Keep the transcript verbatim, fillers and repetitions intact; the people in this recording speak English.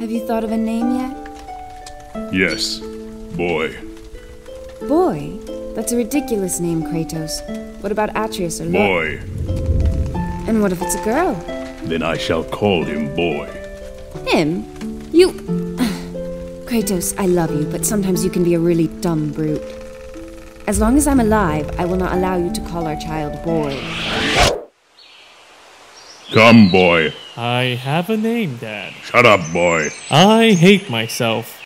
Have you thought of a name yet? Yes. Boy. Boy? That's a ridiculous name, Kratos. What about Atreus or Lo- Boy. And what if it's a girl? Then I shall call him Boy. Him? You... Kratos, I love you, but sometimes you can be a really dumb brute. As long as I'm alive, I will not allow you to call our child Boy. Come, Boy. I have a name, Dad. Shut up, Boy. I hate myself.